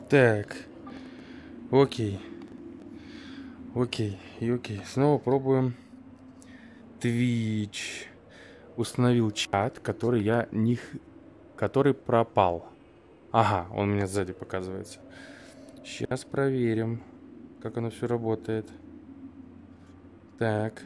Так. Окей. Окей. И окей. Снова пробуем. Twitch. Установил чат, который я не... который пропал. Ага, он у меня сзади показывается. Сейчас проверим, как оно все работает. Так.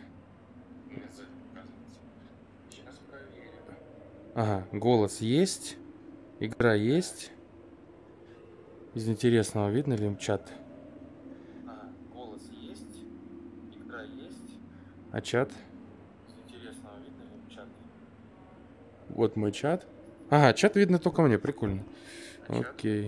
Ага, голос есть. Игра есть. Из интересного видно ли им чат? Ага, голос есть. Игра есть. А чат? Из интересного видно ли им чат? Вот мой чат. Ага, чат видно только мне, прикольно. Окей.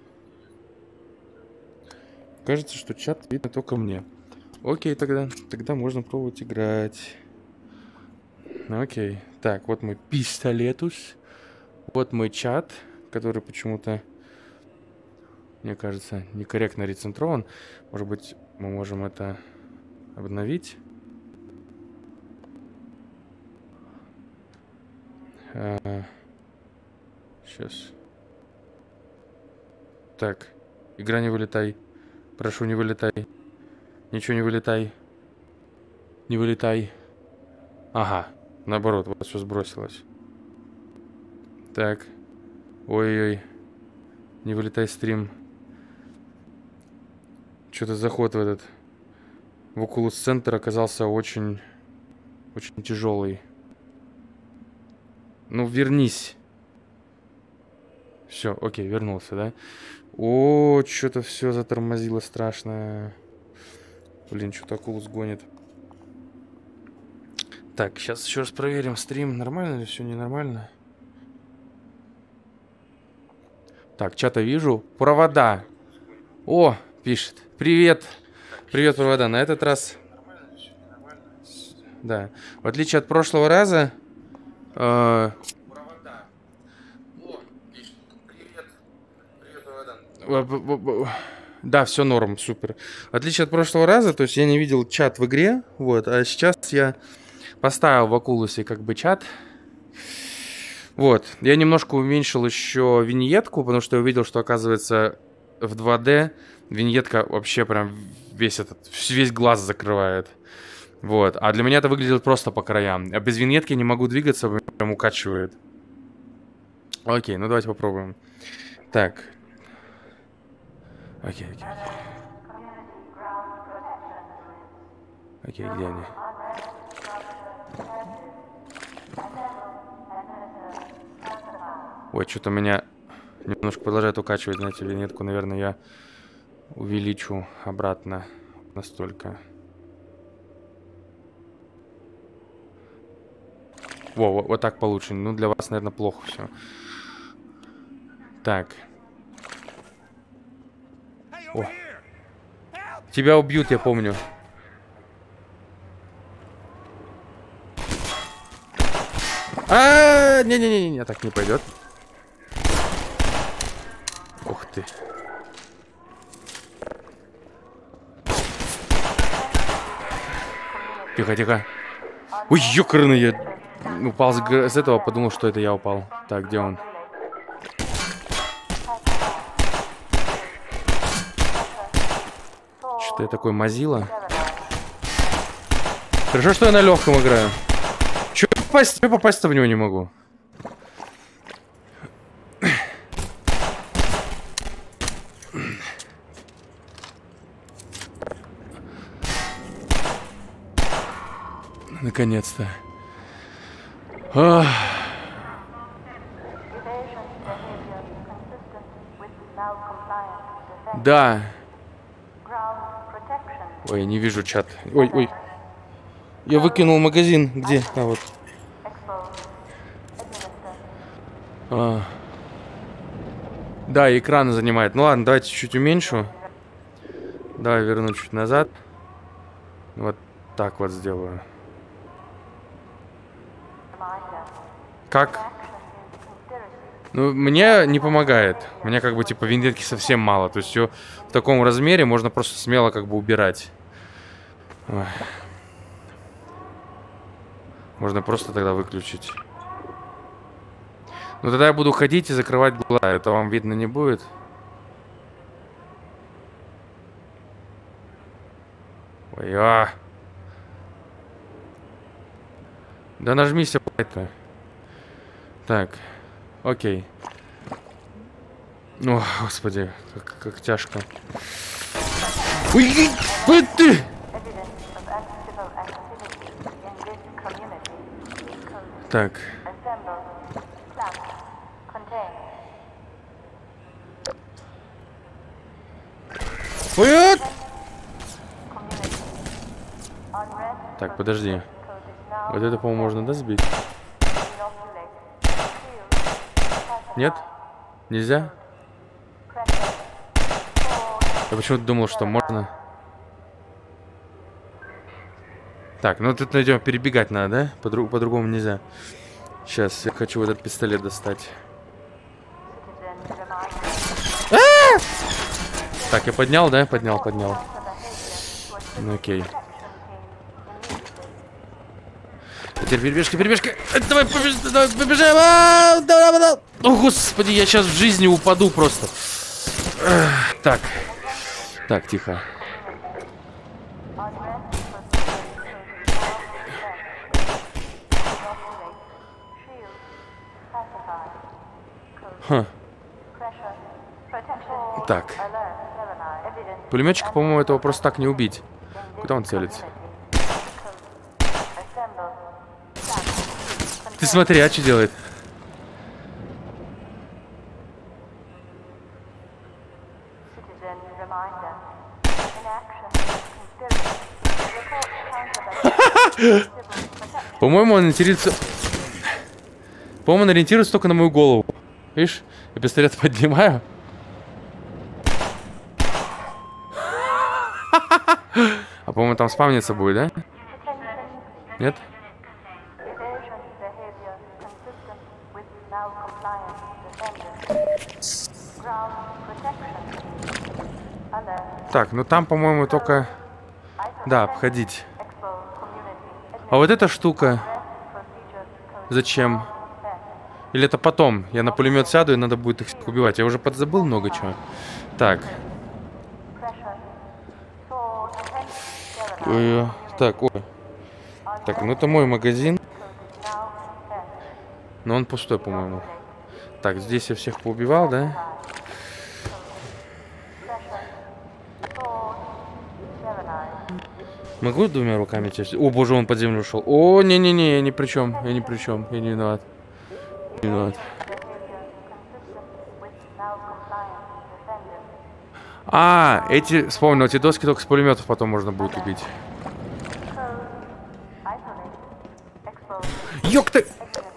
Кажется, что чат видно только мне. Окей, тогда можно пробовать играть. Окей. Так, вот мой пистолетус. Вот мой чат, который почему-то, мне кажется, некорректно рецентрован. Может быть, мы можем это обновить. Сейчас. Так, игра, не вылетай. Прошу, не вылетай. Ничего не вылетай. Не вылетай. Ага, наоборот, вот все сбросилось. Так. Ой-ой. Не вылетай, стрим. Что-то заход в этот... В Oculus Center оказался очень тяжелый. Ну, вернись. Все, окей, вернулся, да? О, что-то все затормозило страшно. Блин, что-то Oculus гонит. Так, сейчас еще раз проверим стрим. Нормально ли все, ненормально? Так, чата вижу. Провода. О, пишет. Привет. Привет, провода. На этот раз... Да. В отличие от прошлого раза... Провода. О, пишет. Привет. Привет, провода. Да, все норм, супер. В отличие от прошлого раза, то есть я не видел чат в игре, вот, а сейчас я поставил в Oculus как бы чат. Вот, я немножко уменьшил еще виньетку, потому что я увидел, что, оказывается, в 2D виньетка вообще прям весь глаз закрывает. Вот, а для меня это выглядит просто по краям. А без виньетки не могу двигаться, прям укачивает. Окей, ну давайте попробуем. Так. Окей. Окей, где они? Ой, что-то меня немножко продолжает укачивать, знаете, виньетку, наверное, я увеличу обратно настолько. Во, вот так получше. Ну, для вас, наверное, плохо все. Так. О. Тебя убьют, я помню. Не-не-не, так не пойдет. Ух ты. Тихо. Ой, ёкарный, я упал с этого, подумал, что это я упал. Так, где он? Что я такой мазила? Хорошо, что я на легком играю. Чё попасть-то в него не могу? Наконец-то. Да. Ой, не вижу чат. Ой. Я выкинул магазин. Где? А, вот. Да, экран занимает. Ну ладно, давайте чуть уменьшу. Давай верну чуть назад. Вот так вот сделаю. Как? Ну, мне не помогает. Мне как бы типа виньетки совсем мало. То есть ее в таком размере можно просто смело как бы убирать. Ой. Можно просто тогда выключить. Ну тогда я буду ходить и закрывать глаза. Это вам видно не будет. Ой, а. Да нажмись, это. Так, окей. О, господи, как тяжко. Ой, ты! Так. Ой! Так, подожди. Вот это, по-моему, можно, да, сбить? Нет? Нельзя? Я почему-то думал, что можно. Так, ну тут найдем, перебегать надо, да? По-другому нельзя. Сейчас, я хочу вот этот пистолет достать. Так, я поднял, да? Поднял. Ну, окей. Теперь перебежка. Давай, побежаем. Давай. О, господи, я сейчас в жизни упаду просто. Так, тихо. Так. Пулеметчика, по-моему, этого просто так не убить. Куда он целится? Ты смотри, а что делает? По-моему, он ориентируется... По-моему, он ориентируется только на мою голову. Видишь? Я пистолет поднимаю. А по-моему, там спавниться будет, да? Нет? Так, ну там, по-моему, только... Да, обходить. А вот эта штука... Зачем? Или это потом? Я на пулемет сяду, и надо будет их убивать. Я уже подзабыл много чего. Так. Ой, так, ой. Так, ну это мой магазин. Но он пустой, по-моему. Так, здесь я всех поубивал, да? Могу двумя руками честь? О, боже, он под землю ушел. О, не-не-не, я ни при чем. Я ни при чем. Я не виноват. Не виноват. А, эти, вспомнил, эти доски только с пулеметов потом можно будет убить. Ёк ты!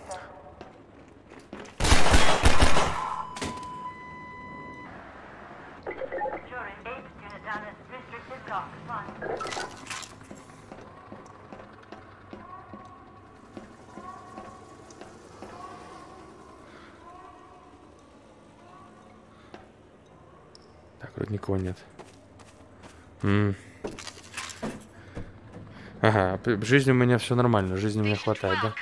Так, вроде никого нет. Ага, в жизни у меня все нормально, жизни мне хватает, да?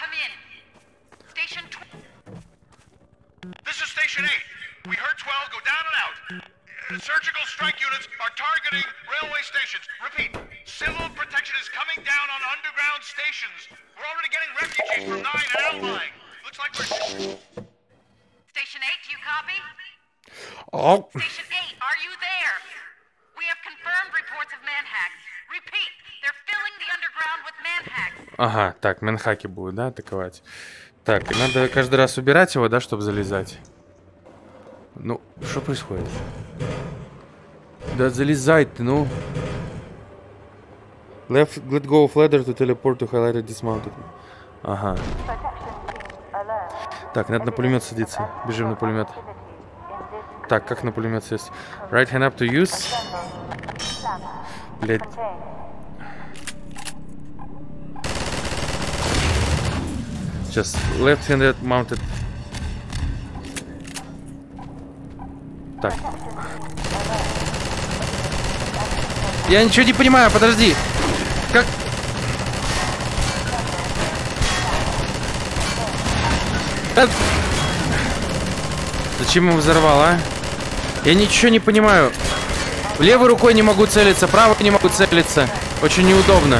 Oh. Station 8, are you there? We have confirmed reports of manhacks. Repeat, they're filling the underground with manhacks. Ага, так, манхаки будут, да, атаковать. Так, надо каждый раз убирать его, да, чтобы залезать. Ну, что происходит? Да залезай ты, ну. Let go of ladder to teleport to highlighted dismounted. Ага. Так, надо на пулемет садиться. Бежим на пулемет. Так, как на пулемет сесть? Right hand up to use. Блять. Сейчас. Left handed mounted. Так. Я ничего не понимаю, подожди. Как? Зачем его взорвал, а? Я ничего не понимаю. Левой рукой не могу целиться, правой не могу целиться. Очень неудобно.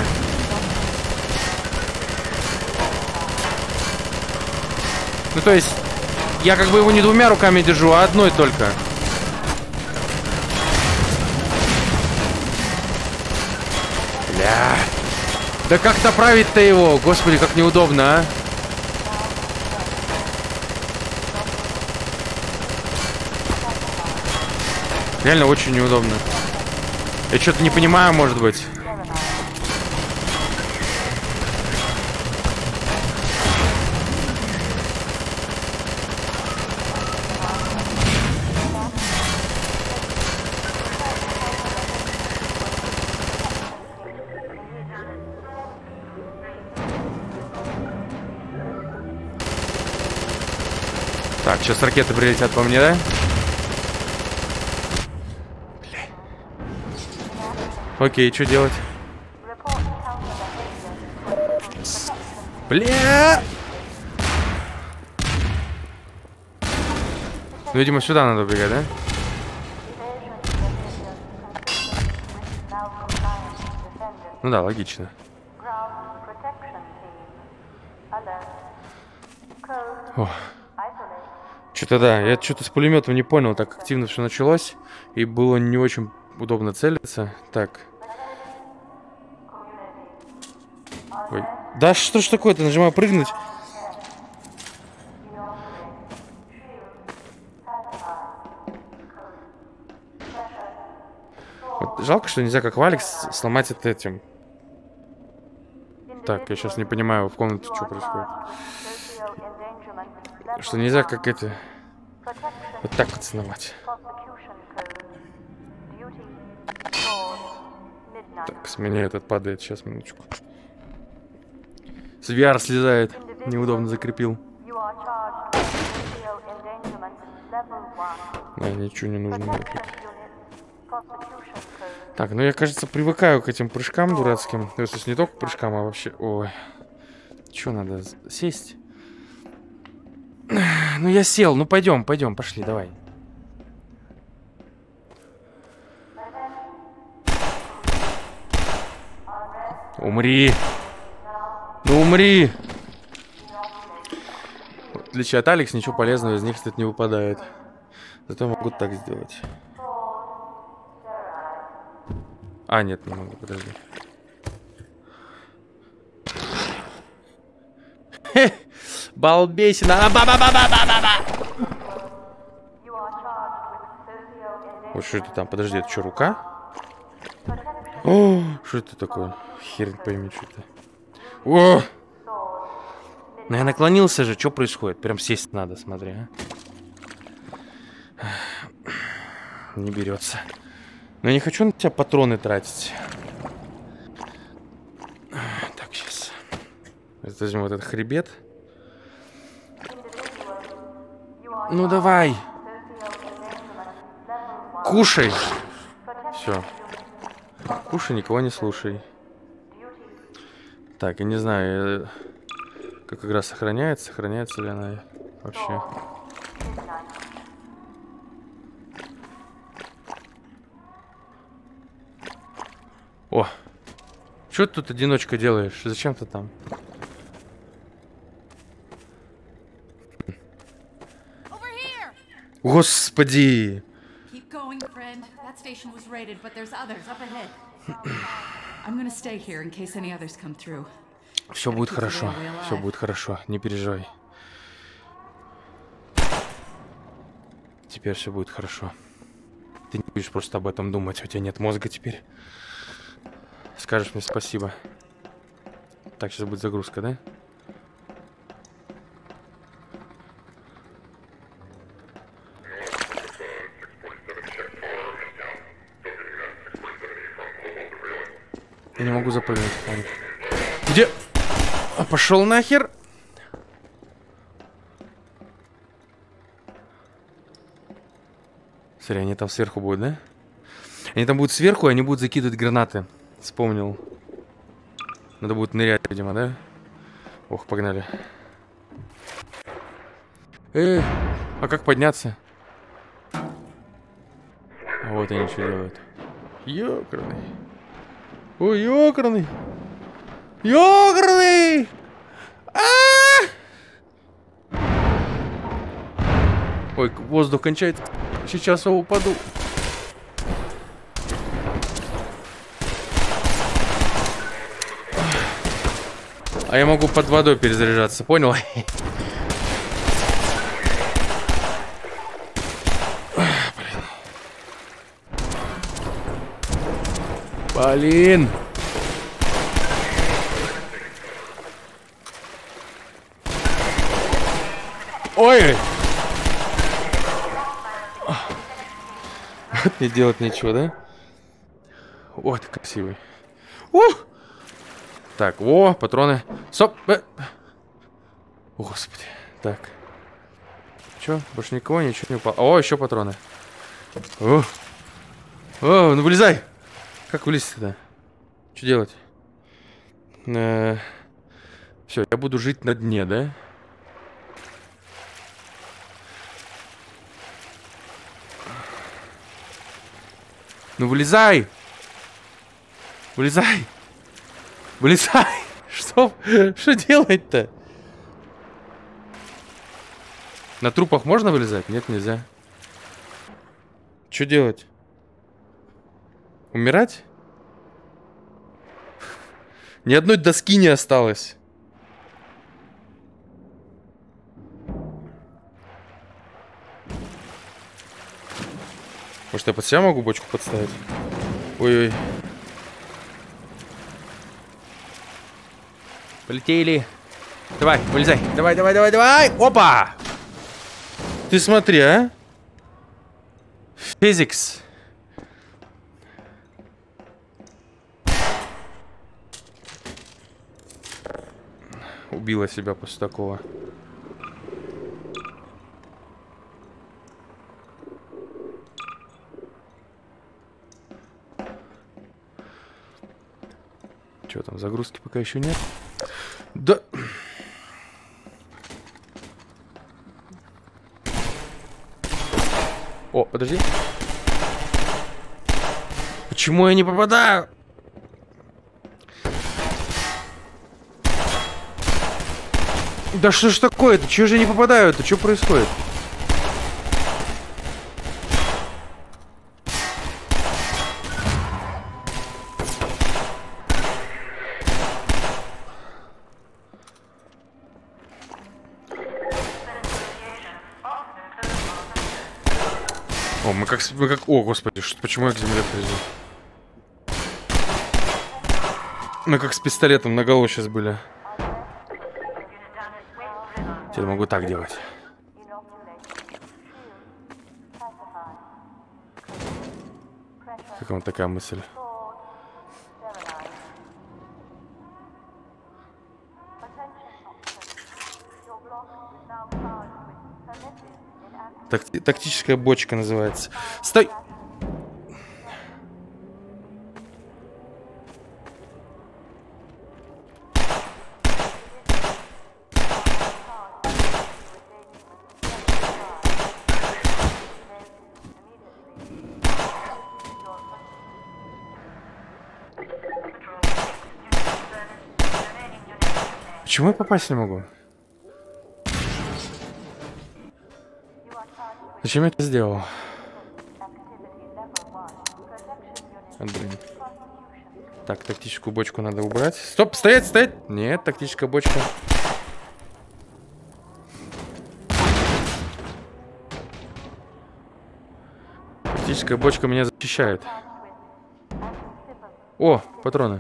Ну, то есть, я как бы его не двумя руками держу, а одной только. Бля. Да как направить-то его? Господи, как неудобно, а. Реально очень неудобно. Я что-то не понимаю, может быть. Так, сейчас ракеты прилетят по мне, да? Окей, что делать? Бля! Ну, видимо, сюда надо убегать, да? Ну да, логично. Что-то да, я что-то с пулеметом не понял, так активно все началось, и было не очень удобно целиться. Так. Ой. Да что ж такое-то, нажимаю прыгнуть. Вот жалко, что нельзя как Валекс сломать это этим. Так, я сейчас не понимаю, в комнате что происходит. Что нельзя как это... Вот так вот сломать. Так, с меня этот падает. Сейчас, минуточку. С VR слезает. Неудобно закрепил. Да, ничего не нужно. Так, ну я, кажется, привыкаю к этим прыжкам дурацким. То есть не только к прыжкам, а вообще... Ой. Что надо? Сесть? Ну я сел. Ну пойдем, пошли, давай. Умри. Ну умри. В отличие от Алекс, ничего полезного из них, кстати, не выпадает. Зато могу так сделать. А, нет, не могу, подожди. Балбесина. Вот что это там? Подожди, это что, рука? О, что это такое? Хер пойми, что это. О! Ну я наклонился же, что происходит? Прям сесть надо, смотри, а. Не берется. Но я не хочу на тебя патроны тратить. Так, сейчас. Возьмем вот этот хребет. Ну давай. Кушай. Все. Кушай, никого не слушай. Так, я не знаю, как игра сохраняется. Сохраняется ли она вообще? О! Что ты тут одиночка делаешь? Зачем ты там? Господи! Все будет хорошо. Все будет хорошо. Не переживай. Теперь все будет хорошо. Ты не будешь просто об этом думать. У тебя нет мозга теперь. Скажешь мне спасибо. Так, сейчас будет загрузка, да? Я не могу запрыгнуть. Где? А пошел нахер! Смотри, они там сверху будут, да? Они там будут сверху, и они будут закидывать гранаты. Вспомнил. Надо будет нырять, видимо, да? Ох, погнали. А как подняться? А вот они что делают. Ёкарный. Ой, ёкарный. Ёкарный! Ой, воздух кончается. Сейчас я упаду. А я могу под водой перезаряжаться, понял? Блин. Ой. Не делать ничего, да? Ой, ты красивый. Так, о, патроны. Стоп. О, господи. Так. Чё? Больше никого, ничего не упало. О, еще патроны. О, ну вылезай. Как вылезть-то? Что делать? Все, я буду жить на дне, да? Ну вылезай! Вылезай! Вылезай! Что делать-то? На трупах можно вылезать? Нет, нельзя. Что делать? Умирать? Ни одной доски не осталось. Может, я под себя могу бочку подставить? Ой-ой. Полетели. Давай, вылезай. Давай, давай, давай, давай. Опа! Ты смотри, а? Физикс. Убила себя после такого. Что там, загрузки пока еще нет? Да. О, подожди. Почему я не попадаю? Да что ж такое-то? Чего же я не попадаю-то? Что происходит? О, мы как... О, господи, почему я к земле призу? Мы как с пистолетом наголо сейчас были. Теперь могу так делать. Как вам такая мысль? Тактическая бочка называется. Стой! Почему я попасть не могу? Зачем я это сделал? Блин. Так, тактическую бочку надо убрать. Стоп, стоять, стоять! Нет, тактическая бочка. Тактическая бочка меня защищает. О, патроны.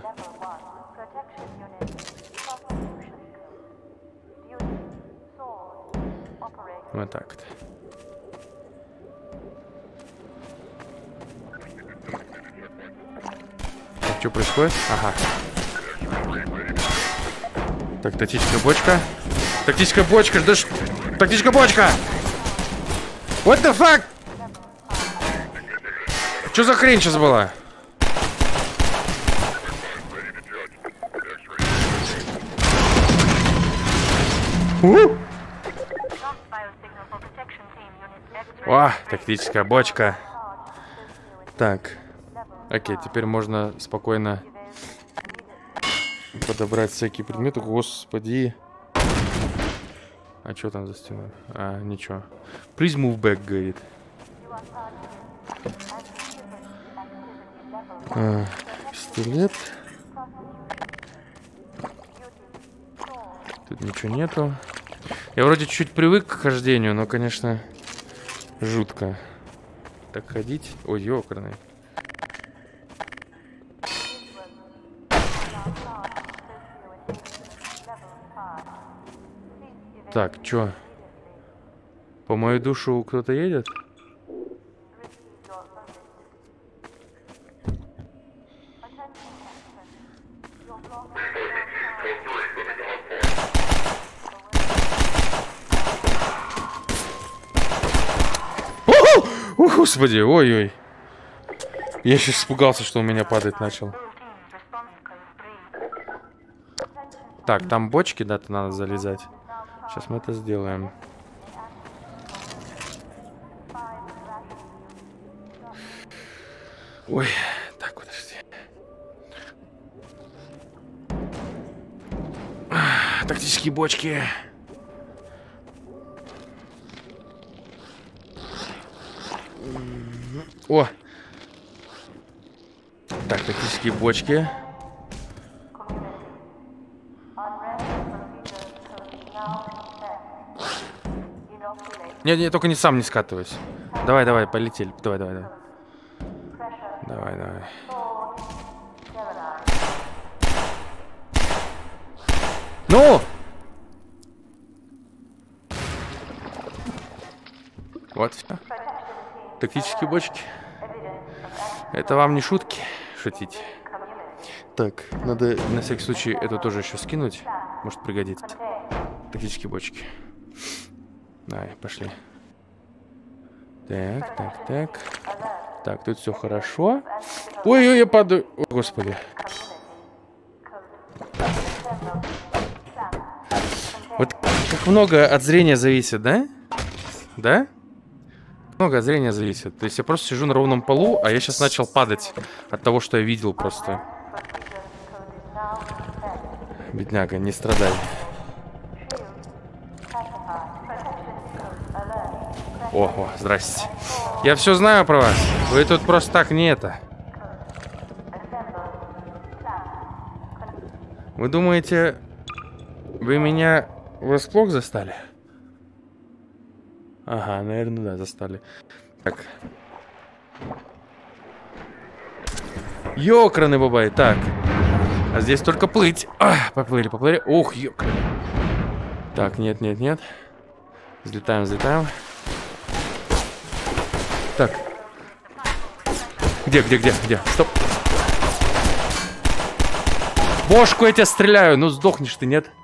Вот так-то. Что происходит? Ага. Так, тактическая бочка. Тактическая бочка, ждешь? Тактическая бочка! What the fuck? Что за хрень сейчас была? О, тактическая бочка. Так. Окей, теперь можно спокойно подобрать всякие предметы. Господи. А что там за стеной? А, ничего. Please move back, говорит. Пистолет. Тут ничего нету. Я вроде чуть привык к хождению, но, конечно, жутко. Так ходить. Ой, ёкарный. Так, чё? По мою душу кто-то едет? О, господи, ой-ой. Я сейчас испугался, что у меня падать начал. Так, там бочки, да-то надо залезать. Сейчас мы это сделаем. Ой, так, подожди. Тактические бочки. О! Так, тактические бочки. Не, только не сам не скатывайся. Давай, давай, полетели. Давай, давай, давай. Давай, давай. Ну! Вот все. Тактические бочки. Это вам не шутки шутить. Так, надо на всякий случай это тоже еще скинуть. Может пригодится. Тактические бочки. Давай, пошли. Так, так, так. Так, тут все хорошо. Ой-ой, я падаю. О, господи. Вот как много от зрения зависит, да? Да? Много от зрения зависит. То есть я просто сижу на ровном полу, а я сейчас начал падать от того, что я видел просто. Бедняга, не страдай. О, здрасте. Я все знаю про вас. Вы тут просто так не это. Вы думаете, вы меня врасплох застали? Ага, наверное, да, застали. Так. Ёкраны бабай. Так. А здесь только плыть. Поплыли, поплыли. Ух, ёкраны. Так, нет, нет, нет. Взлетаем, взлетаем. Так. Где? Стоп. Бошку я тебя стреляю. Ну, сдохнешь ты, нет?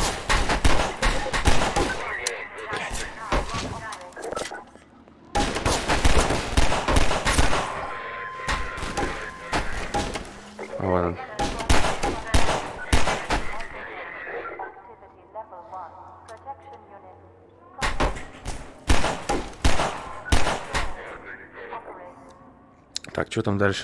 Вот он. Так, что там дальше?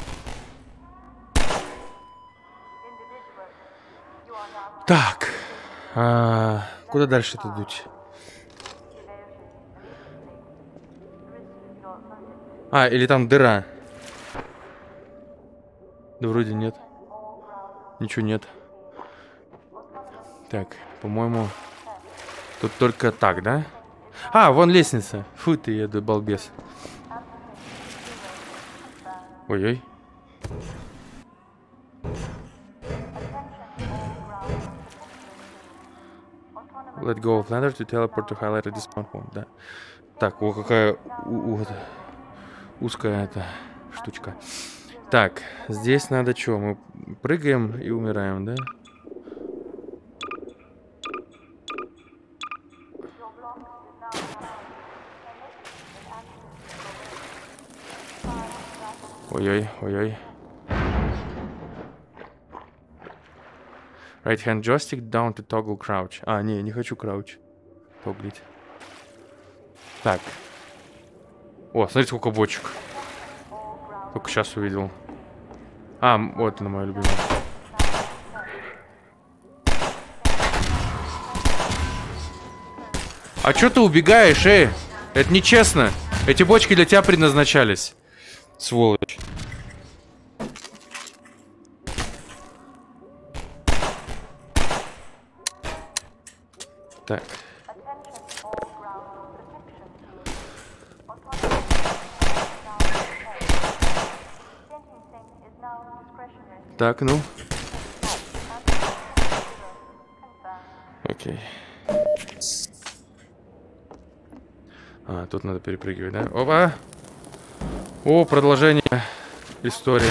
Так. Куда дальше-то идут? Или там дыра. Да вроде нет. Ничего нет. Так, по-моему, тут только так, да? Вон лестница. Фу ты, я балбес. Ой-ой. Let go of ladder to teleport to highlighted spawn point, да. Так, о, какая узкая эта штучка. Так, здесь надо что? Мы прыгаем и умираем, да? Ой-ой, ой-ой. Right hand joystick down to toggle crouch. Не хочу crouch. Тоглить. Так. О, смотрите, сколько бочек. Только сейчас увидел. Вот она, моя любимая. А чё ты убегаешь, эй? Это нечестно. Эти бочки для тебя предназначались. Сволочь. Так. Так, ну. Окей. А, тут надо перепрыгивать, да? Опа! О, продолжение истории.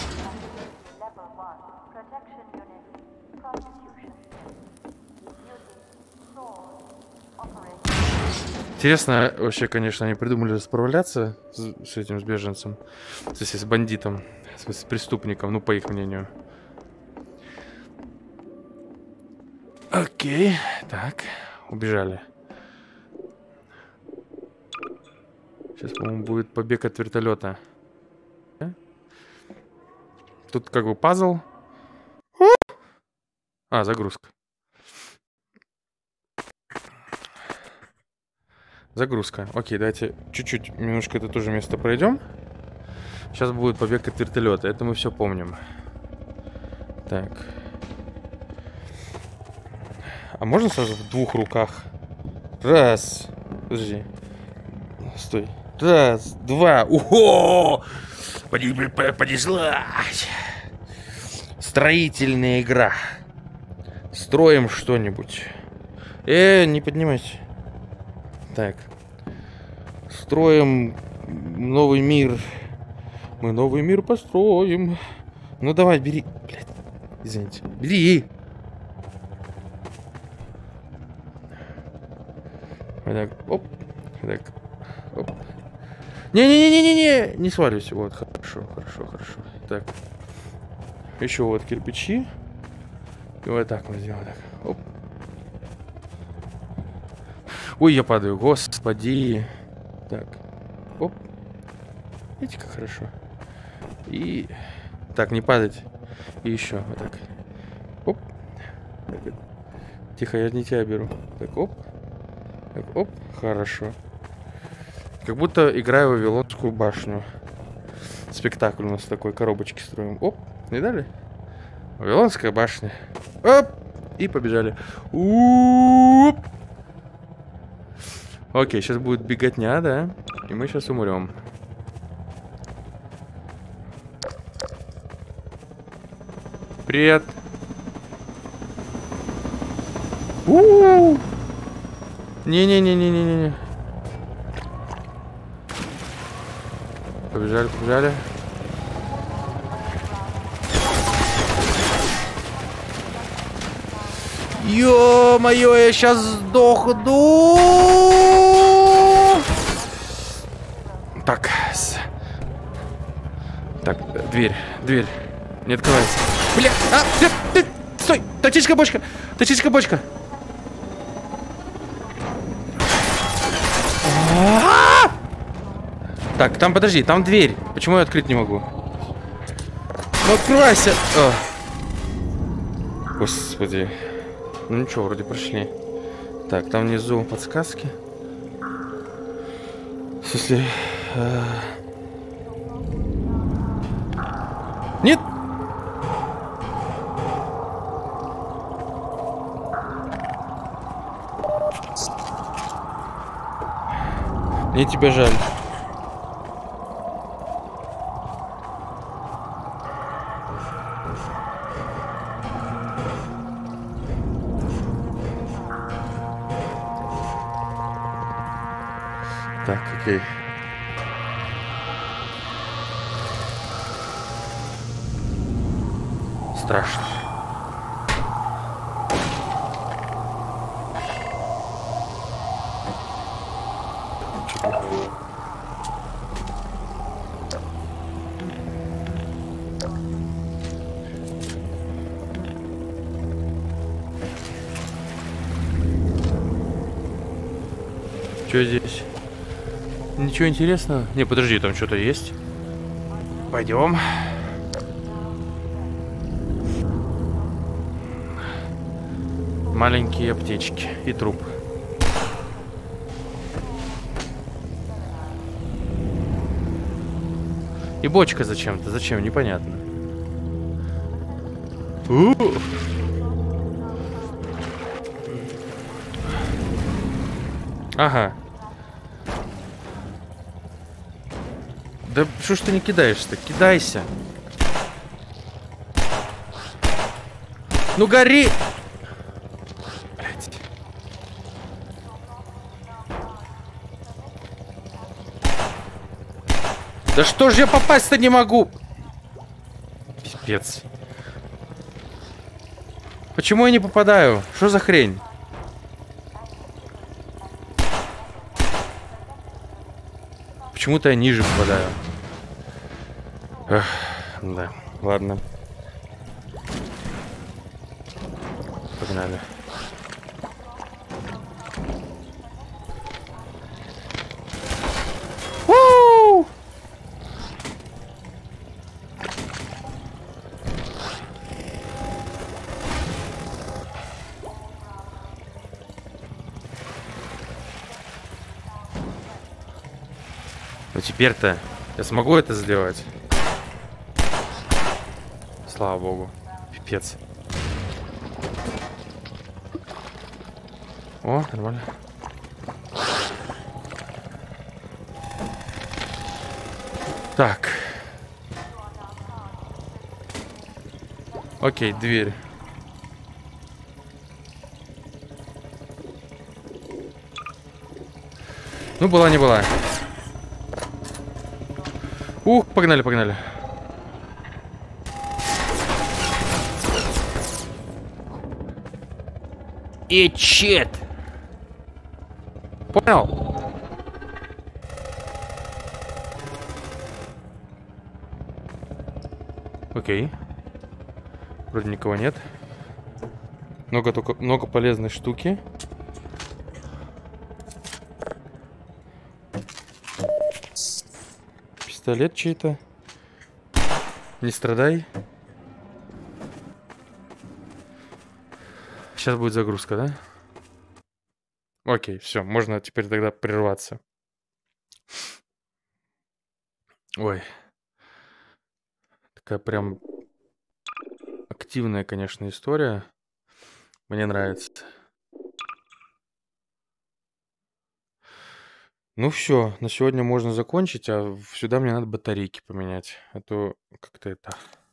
Интересно, вообще, конечно, они придумали справляться с этим, с беженцем, с бандитом, с преступником, ну, по их мнению. Окей, так, убежали. Сейчас, по-моему, будет побег от вертолета. Тут как бы пазл. А, загрузка. Загрузка. Окей, давайте чуть-чуть немножко это тоже место пройдем. Сейчас будет побег от вертолета. Это мы все помним. Так. А можно сразу в двух руках? Раз. Подожди. Стой. Раз, два. Ухо! Понеслась. Строительная игра. Строим что-нибудь. Не поднимайся. Так. Строим новый мир. Мы новый мир построим. Ну давай, бери. Блядь. Извините. Бери. Вот так. Оп. Вот так. Оп. Не-не-не-не-не. Не сваливайся. Вот, хорошо, хорошо, хорошо. Так. Еще вот кирпичи. И вот так мы сделаем. Так. Оп. Ой, я падаю, господи. Так. Оп. Видите, как хорошо. И... Так, не падать. И еще. Вот так. Оп. Так. Тихо, я не тебя беру. Так, оп. Так, оп. Хорошо. Как будто играю в Вавилонскую башню. Спектакль у нас такой, коробочки строим. Оп. Не дали? Вавилонская башня. Оп. И побежали. Уп. Окей, сейчас будет беготня, да? И мы сейчас умрем. Привет. Не-не-не-не-не-не. Побежали, побежали. Ё-моё, я сейчас сдохну. Так. Так, дверь. Не открывается. Бля, стой! Тактическая бочка! Тактическая бочка! Так, там, подожди, там дверь. Почему я открыть не могу? Ну, открывайся! Господи. Ну ничего, вроде прошли. Так, там внизу подсказки. В смысле... Нет! Мне тебя жаль. Так, окей. Страшно. Что здесь? Ничего интересного? Не, подожди, там что-то есть. Пойдем. Маленькие аптечки и труп. И бочка зачем-то. Зачем? Непонятно. Ага. Да что ж ты не кидаешься-то? Кидайся. Ну гори! Блять. Да что ж я попасть-то не могу? Пипец. Почему я не попадаю? Что за хрень? Почему-то я ниже попадаю. Эх, да, ладно. Погнали. У-у-у! Ну теперь-то я смогу это сделать? Слава богу. Пипец. О, нормально. Так. Окей, дверь. Ну, была не была. Ух, погнали, погнали. И чет. Понял? Окей. Вроде никого нет. Много полезной штуки. Пистолет чей-то. Не страдай. Сейчас будет загрузка, да? Окей, все, можно теперь тогда прерваться. Ой. Такая прям активная, конечно, история. Мне нравится. Ну все, на сегодня можно закончить, а сюда мне надо батарейки поменять. А то как-то это...